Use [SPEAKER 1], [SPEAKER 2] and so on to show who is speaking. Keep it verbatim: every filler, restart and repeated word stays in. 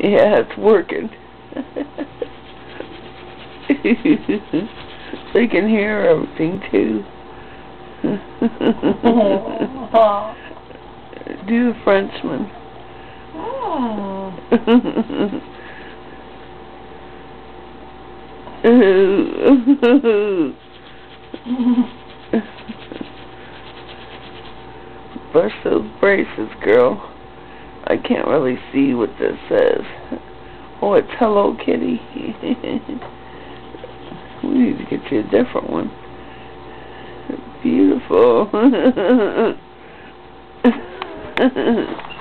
[SPEAKER 1] Yeah, it's working. They can hear everything too. Do the Frenchman.
[SPEAKER 2] Oh.
[SPEAKER 1] Brush those braces, girl. I can't really see what this says. Oh, it's Hello Kitty. We need to get you a different one. Beautiful.